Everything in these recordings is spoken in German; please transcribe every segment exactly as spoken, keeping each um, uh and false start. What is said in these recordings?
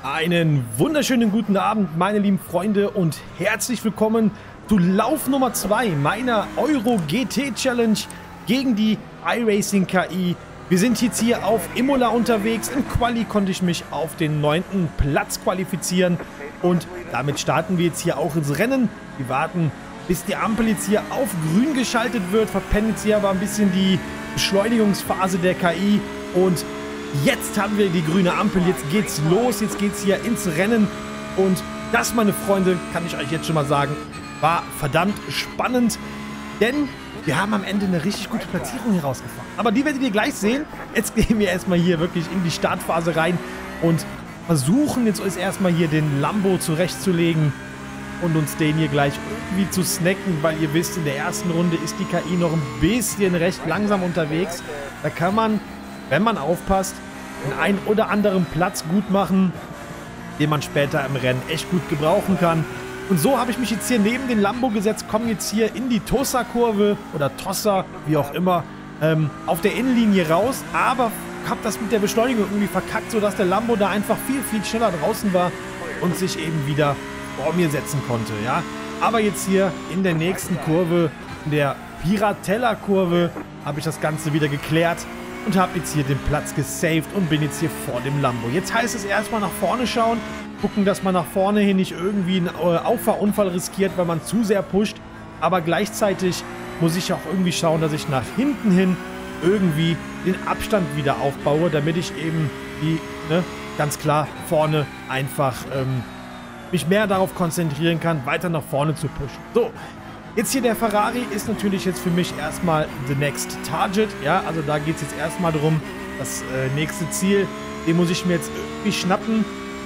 Einen wunderschönen guten Abend, meine lieben Freunde, und herzlich willkommen zu Lauf Nummer zwei meiner Euro G T Challenge gegen die iRacing K I. Wir sind jetzt hier auf Imola unterwegs. Im Quali konnte ich mich auf den neunten Platz qualifizieren und damit starten wir jetzt hier auch ins Rennen. Wir warten, bis die Ampel jetzt hier auf grün geschaltet wird, verpennen jetzt hier aber ein bisschen die Beschleunigungsphase der K I und jetzt haben wir die grüne Ampel, jetzt geht's los, jetzt geht's hier ins Rennen und das, meine Freunde, kann ich euch jetzt schon mal sagen, war verdammt spannend, denn wir haben am Ende eine richtig gute Platzierung hier rausgefahren. Aber die werdet ihr gleich sehen. Jetzt gehen wir erstmal hier wirklich in die Startphase rein und versuchen jetzt uns erstmal hier den Lambo zurechtzulegen und uns den hier gleich irgendwie zu snacken, weil ihr wisst, in der ersten Runde ist die K I noch ein bisschen recht langsam unterwegs. Da kann man, wenn man aufpasst, den einen oder anderen Platz gut machen, den man später im Rennen echt gut gebrauchen kann. Und so habe ich mich jetzt hier neben den Lambo gesetzt, komme jetzt hier in die Tossa-Kurve oder Tossa, wie auch immer, ähm, auf der Innenlinie raus, aber habe das mit der Beschleunigung irgendwie verkackt, sodass der Lambo da einfach viel, viel schneller draußen war und sich eben wieder vor mir setzen konnte, ja. Aber jetzt hier in der nächsten Kurve, in der Piratella-Kurve, habe ich das Ganze wieder geklärt und habe jetzt hier den Platz gesaved und bin jetzt hier vor dem Lambo. Jetzt heißt es erstmal nach vorne schauen, gucken, dass man nach vorne hin nicht irgendwie einen äh, Auffahrunfall riskiert, weil man zu sehr pusht. Aber gleichzeitig muss ich auch irgendwie schauen, dass ich nach hinten hin irgendwie den Abstand wieder aufbaue, damit ich eben die, ne, ganz klar vorne einfach ähm, mich mehr darauf konzentrieren kann, weiter nach vorne zu pushen. So, jetzt hier der Ferrari ist natürlich jetzt für mich erstmal the next target. Ja, also da geht es jetzt erstmal darum, das äh, nächste Ziel, den muss ich mir jetzt irgendwie schnappen.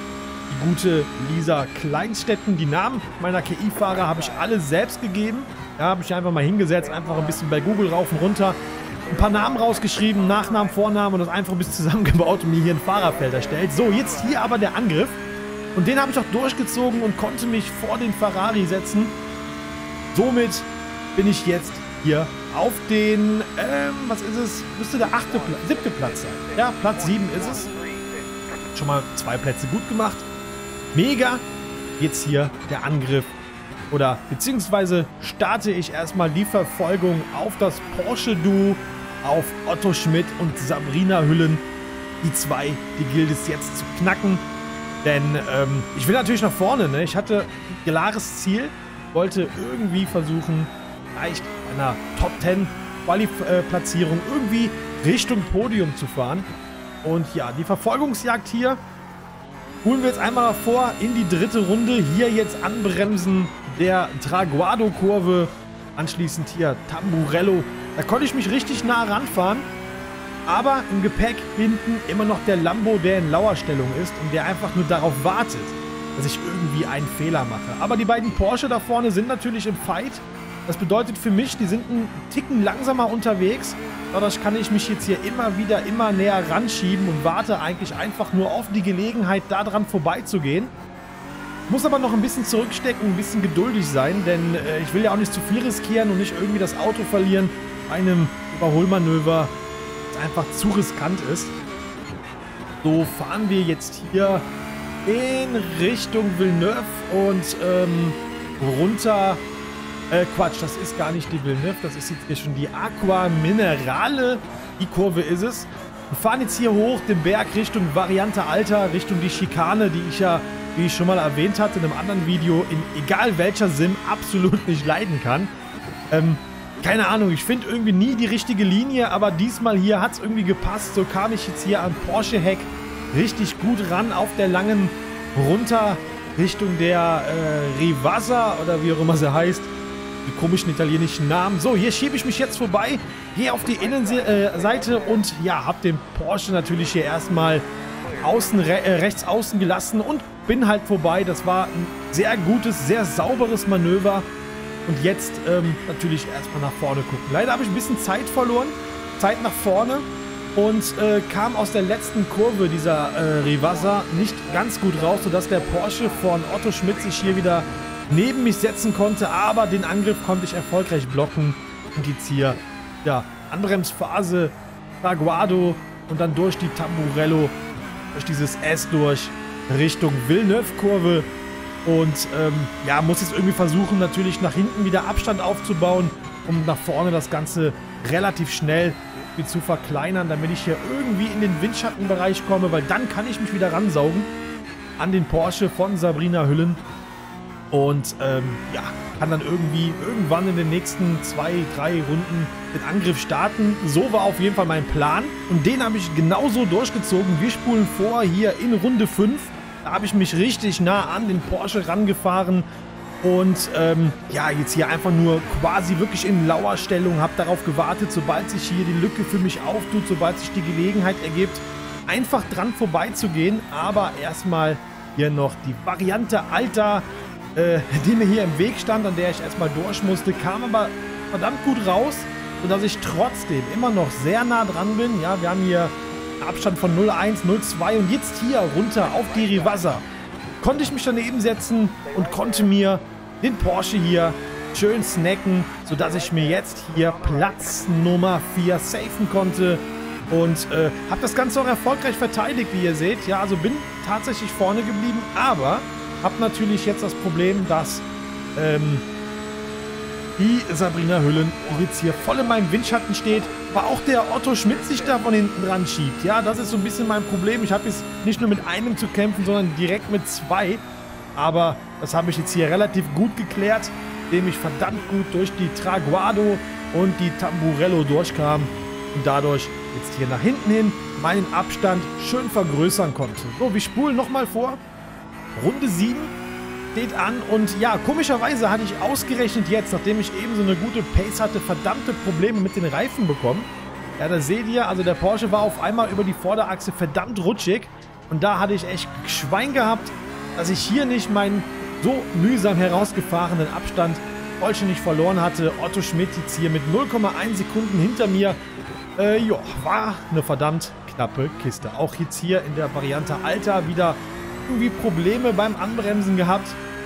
Die gute Lisa Kleinstetten, die Namen meiner K I-Fahrer habe ich alle selbst gegeben. Ja, habe ich einfach mal hingesetzt, einfach ein bisschen bei Google rauf und runter. Ein paar Namen rausgeschrieben, Nachnamen, Vornamen und das einfach ein bisschen zusammengebaut und mir hier ein Fahrerfeld erstellt. So, jetzt hier aber der Angriff. Und den habe ich auch durchgezogen und konnte mich vor den Ferrari setzen. Somit bin ich jetzt hier auf den, ähm, was ist es? Müsste der achte, Pla siebte Platz sein. Ja, Platz sieben ist es. Schon mal zwei Plätze gut gemacht. Mega. Jetzt hier der Angriff. Oder beziehungsweise starte ich erstmal die Verfolgung auf das Porsche-Duo, auf Otto Schmidt und Sabrina Hüllen. Die zwei, die gilt es jetzt zu knacken. Denn ähm, ich will natürlich nach vorne, ne? Ich hatte ein klares Ziel, wollte irgendwie versuchen, vielleicht bei einer Top zehn Quali-Platzierung irgendwie Richtung Podium zu fahren. Und ja, die Verfolgungsjagd hier holen wir jetzt einmal vor in die dritte Runde. Hier jetzt anbremsen der Traguardo-Kurve. Anschließend hier Tamburello. Da konnte ich mich richtig nah ranfahren. Aber im Gepäck hinten immer noch der Lambo, der in Lauerstellung ist und der einfach nur darauf wartet, dass ich irgendwie einen Fehler mache. Aber die beiden Porsche da vorne sind natürlich im Fight. Das bedeutet für mich, die sind einen Ticken langsamer unterwegs. Dadurch kann ich mich jetzt hier immer wieder immer näher ranschieben und warte eigentlich einfach nur auf die Gelegenheit, daran vorbeizugehen. Muss aber noch ein bisschen zurückstecken, ein bisschen geduldig sein, denn äh, ich will ja auch nicht zu viel riskieren und nicht irgendwie das Auto verlieren bei einem Überholmanöver, das einfach zu riskant ist. So fahren wir jetzt hier in Richtung Villeneuve und ähm, runter. Äh, Quatsch, das ist gar nicht die Villeneuve, das ist jetzt hier schon die Aqua Minerale. Die Kurve ist es. Wir fahren jetzt hier hoch den Berg Richtung Variante Alta, Richtung die Schikane, die ich ja, wie ich schon mal erwähnt hatte in einem anderen Video, in egal welcher Sim absolut nicht leiden kann. Ähm, keine Ahnung, ich finde irgendwie nie die richtige Linie, aber diesmal hier hat es irgendwie gepasst. So kam ich jetzt hier am Porsche-Heck richtig gut ran auf der langen runter Richtung der äh, Rivasa oder wie auch immer sie heißt. Die komischen italienischen Namen. So, hier schiebe ich mich jetzt vorbei, gehe auf die Innenseite und ja, habe den Porsche natürlich hier erstmal außen, re äh, rechts außen gelassen und bin halt vorbei. Das war ein sehr gutes, sehr sauberes Manöver. Und jetzt ähm, natürlich erstmal nach vorne gucken. Leider habe ich ein bisschen Zeit verloren, Zeit nach vorne und äh, kam aus der letzten Kurve dieser äh, Rivasa nicht ganz gut raus, sodass der Porsche von Otto Schmidt sich hier wieder neben mich setzen konnte, aber den Angriff konnte ich erfolgreich blocken und jetzt hier, ja, Anbremsphase, Traguardo und dann durch die Tamburello, durch dieses S durch Richtung Villeneuve-Kurve. Und ähm, ja, muss jetzt irgendwie versuchen, natürlich nach hinten wieder Abstand aufzubauen, um nach vorne das Ganze relativ schnell zu verkleinern, damit ich hier irgendwie in den Windschattenbereich komme, weil dann kann ich mich wieder ransaugen an den Porsche von Sabrina Hüllen und ähm, ja, kann dann irgendwie irgendwann in den nächsten zwei, drei Runden den Angriff starten. So war auf jeden Fall mein Plan und den habe ich genauso durchgezogen. Wir spulen vor hier in Runde fünf. Da habe ich mich richtig nah an den Porsche rangefahren und ähm, ja, jetzt hier einfach nur quasi wirklich in Lauerstellung, habe darauf gewartet, sobald sich hier die Lücke für mich auftut, sobald sich die Gelegenheit ergibt, einfach dran vorbeizugehen. Aber erstmal hier noch die Variante Alta, äh, die mir hier im Weg stand, an der ich erstmal durch musste, kam aber verdammt gut raus, sodass ich trotzdem immer noch sehr nah dran bin. Ja, wir haben hier Abstand von null eins, null zwei und jetzt hier runter auf die Rivasa. Konnte ich mich daneben setzen und konnte mir den Porsche hier schön snacken, sodass ich mir jetzt hier Platz Nummer vier safen konnte und äh, habe das Ganze auch erfolgreich verteidigt, wie ihr seht. Ja, also bin tatsächlich vorne geblieben, aber habe natürlich jetzt das Problem, dass ähm, die Sabrina Hüllen jetzt hier voll in meinem Windschatten steht, aber auch der Otto Schmidt sich da von hinten dran schiebt. Ja, das ist so ein bisschen mein Problem. Ich habe jetzt nicht nur mit einem zu kämpfen, sondern direkt mit zwei. Aber das habe ich jetzt hier relativ gut geklärt, indem ich verdammt gut durch die Traguardo und die Tamburello durchkam und dadurch jetzt hier nach hinten hin meinen Abstand schön vergrößern konnte. So, wir spulen nochmal vor. Runde sieben steht an und ja, komischerweise hatte ich ausgerechnet jetzt, nachdem ich eben so eine gute Pace hatte, verdammte Probleme mit den Reifen bekommen. Ja, da seht ihr, also der Porsche war auf einmal über die Vorderachse verdammt rutschig und da hatte ich echt Schwein gehabt, dass ich hier nicht meinen so mühsam herausgefahrenen Abstand vollständig verloren hatte. Otto Schmidt jetzt hier mit null Komma eins Sekunden hinter mir. Äh, ja, war eine verdammt knappe Kiste. Auch jetzt hier in der Variante Alta wieder irgendwie Probleme beim Anbremsen gehabt,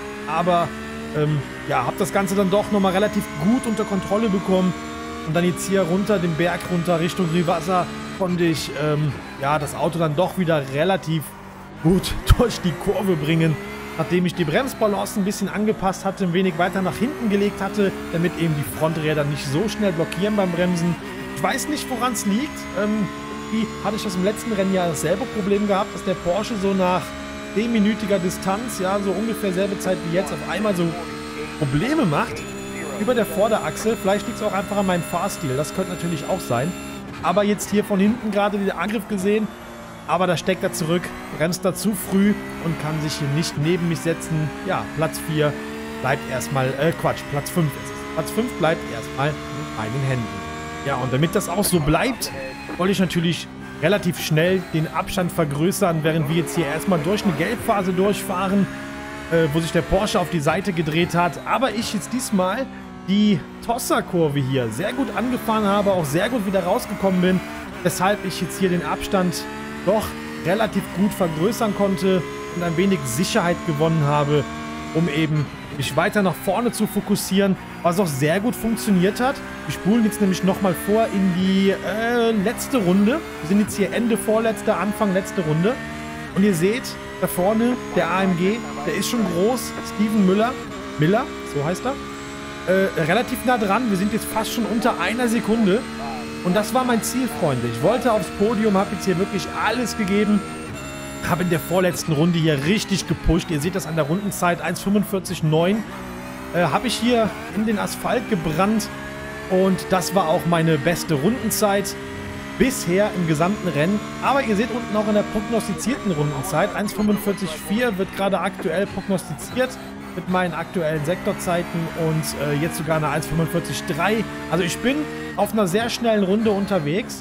aber ähm, ja, habe das Ganze dann doch nochmal relativ gut unter Kontrolle bekommen und dann jetzt hier runter, den Berg runter Richtung Rivasa, konnte ich ähm, ja, das Auto dann doch wieder relativ gut durch die Kurve bringen, nachdem ich die Bremsbalance ein bisschen angepasst hatte, ein wenig weiter nach hinten gelegt hatte, damit eben die Fronträder nicht so schnell blockieren beim Bremsen. Ich weiß nicht, woran es liegt. Ähm, wie hatte ich das im letzten Rennjahr dasselbe Problem gehabt, dass der Porsche so nach zehnminütiger Distanz, ja, so ungefähr selbe Zeit wie jetzt, auf einmal so Probleme macht über der Vorderachse. Vielleicht liegt es auch einfach an meinem Fahrstil, das könnte natürlich auch sein. Aber jetzt hier von hinten gerade den Angriff gesehen, aber da steckt er zurück, bremst da zu früh und kann sich hier nicht neben mich setzen. Ja, Platz vier bleibt erstmal, äh, Quatsch, Platz fünf ist es. Platz fünf bleibt erstmal mit meinen Händen. Ja, und damit das auch so bleibt, wollte ich natürlich relativ schnell den Abstand vergrößern, während wir jetzt hier erstmal durch eine Gelbphase durchfahren, äh, wo sich der Porsche auf die Seite gedreht hat. Aber ich jetzt diesmal die Tossa-Kurve hier sehr gut angefahren habe, auch sehr gut wieder rausgekommen bin, weshalb ich jetzt hier den Abstand doch relativ gut vergrößern konnte und ein wenig Sicherheit gewonnen habe, um eben mich weiter nach vorne zu fokussieren, was auch sehr gut funktioniert hat. Wir spulen jetzt nämlich nochmal vor in die äh, letzte Runde. Wir sind jetzt hier Ende vorletzte, Anfang letzte Runde. Und ihr seht, da vorne der A M G, der ist schon groß. Steven Müller, Miller, so heißt er, äh, relativ nah dran. Wir sind jetzt fast schon unter einer Sekunde. Und das war mein Ziel, Freunde. Ich wollte aufs Podium, habe jetzt hier wirklich alles gegeben. Habe in der vorletzten Runde hier richtig gepusht. Ihr seht das an der Rundenzeit, eins fünfundvierzig neun. Äh, habe ich hier in den Asphalt gebrannt. Und das war auch meine beste Rundenzeit bisher im gesamten Rennen. Aber ihr seht unten auch in der prognostizierten Rundenzeit, eins fünfundvierzig vier wird gerade aktuell prognostiziert mit meinen aktuellen Sektorzeiten und äh, jetzt sogar eine eins fünfundvierzig drei. Also ich bin auf einer sehr schnellen Runde unterwegs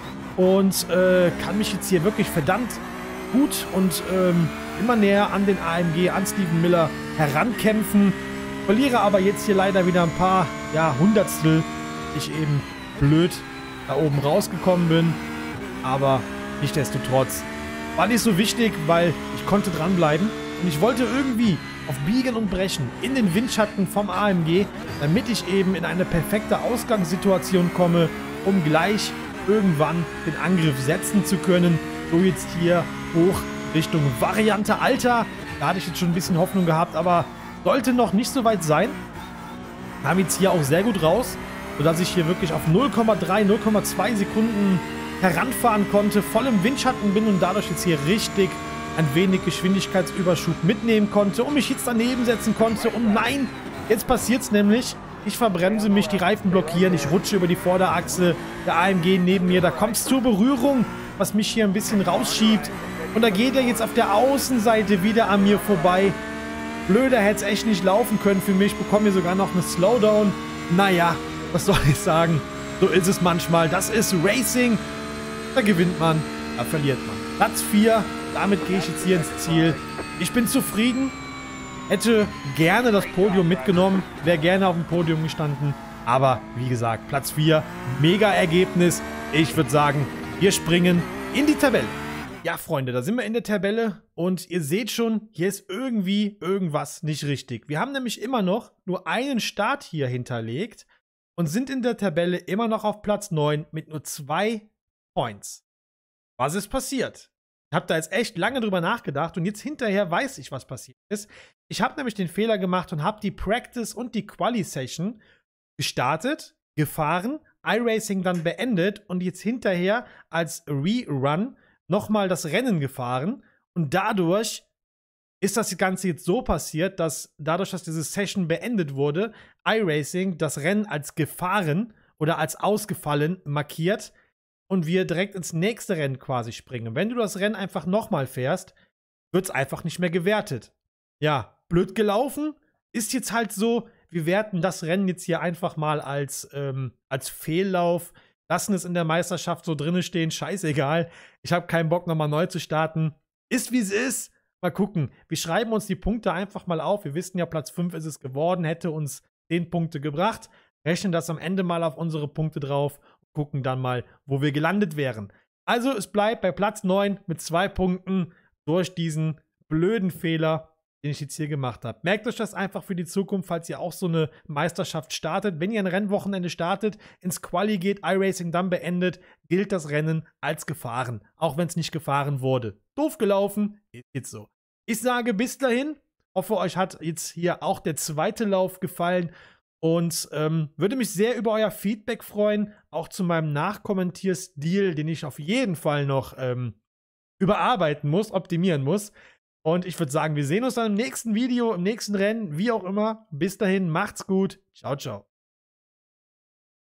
und äh, kann mich jetzt hier wirklich verdammt gut und ähm, immer näher an den A M G, an Steven Miller herankämpfen. Verliere aber jetzt hier leider wieder ein paar, ja, Hundertstel. Ich eben blöd da oben rausgekommen bin. Aber nichtsdestotrotz war nicht so wichtig, weil ich konnte dranbleiben. Und ich wollte irgendwie auf Biegen und Brechen in den Windschatten vom A M G, damit ich eben in eine perfekte Ausgangssituation komme, um gleich irgendwann den Angriff setzen zu können. So jetzt hier hoch Richtung Variante Alter. Da hatte ich jetzt schon ein bisschen Hoffnung gehabt, aber sollte noch nicht so weit sein. Kam jetzt hier auch sehr gut raus, sodass ich hier wirklich auf null Komma drei, null Komma zwei Sekunden heranfahren konnte, voll im Windschatten bin und dadurch jetzt hier richtig ein wenig Geschwindigkeitsüberschub mitnehmen konnte und mich jetzt daneben setzen konnte. Und nein, jetzt passiert es nämlich. Ich verbremse mich, die Reifen blockieren, ich rutsche über die Vorderachse, der A M G neben mir, da kommt es zur Berührung, was mich hier ein bisschen rausschiebt. Und da geht er jetzt auf der Außenseite wieder an mir vorbei. Blöder hätte es echt nicht laufen können für mich, bekomme hier sogar noch eine Slowdown. Naja, was soll ich sagen, so ist es manchmal, das ist Racing. Da gewinnt man, da verliert man. Platz vier, damit gehe ich jetzt hier ins Ziel. Ich bin zufrieden. Hätte gerne das Podium mitgenommen, wäre gerne auf dem Podium gestanden. Aber wie gesagt, Platz vier, mega Ergebnis. Ich würde sagen, wir springen in die Tabelle. Ja, Freunde, da sind wir in der Tabelle und ihr seht schon, hier ist irgendwie irgendwas nicht richtig. Wir haben nämlich immer noch nur einen Start hier hinterlegt und sind in der Tabelle immer noch auf Platz neun mit nur zwei Points. Was ist passiert? Ich habe da jetzt echt lange drüber nachgedacht und jetzt hinterher weiß ich, was passiert ist. Ich habe nämlich den Fehler gemacht und habe die Practice und die Quali-Session gestartet, gefahren, iRacing dann beendet und jetzt hinterher als Rerun nochmal das Rennen gefahren. Und dadurch ist das Ganze jetzt so passiert, dass dadurch, dass diese Session beendet wurde, iRacing das Rennen als gefahren oder als ausgefallen markiert und wir direkt ins nächste Rennen quasi springen. Wenn du das Rennen einfach nochmal fährst, wird es einfach nicht mehr gewertet. Ja, blöd gelaufen, ist jetzt halt so, wir werten das Rennen jetzt hier einfach mal als, ähm, als Fehllauf, lassen es in der Meisterschaft so drinne stehen, scheißegal, ich habe keinen Bock nochmal neu zu starten, ist wie es ist, mal gucken, wir schreiben uns die Punkte einfach mal auf, wir wissen ja, Platz fünf ist es geworden, hätte uns zehn Punkte gebracht, rechnen das am Ende mal auf unsere Punkte drauf und gucken dann mal, wo wir gelandet wären. Also es bleibt bei Platz neun mit zwei Punkten durch diesen blöden Fehler, den ich jetzt hier gemacht habe. Merkt euch das einfach für die Zukunft, falls ihr auch so eine Meisterschaft startet. Wenn ihr ein Rennwochenende startet, ins Quali geht, iRacing dann beendet, gilt das Rennen als gefahren, auch wenn es nicht gefahren wurde. Doof gelaufen, ist jetzt so. Ich sage bis dahin, hoffe euch hat jetzt hier auch der zweite Lauf gefallen und ähm, würde mich sehr über euer Feedback freuen, auch zu meinem Nachkommentierstil, den ich auf jeden Fall noch ähm, überarbeiten muss, optimieren muss. Und ich würde sagen, wir sehen uns dann im nächsten Video, im nächsten Rennen, wie auch immer. Bis dahin, macht's gut. Ciao, ciao.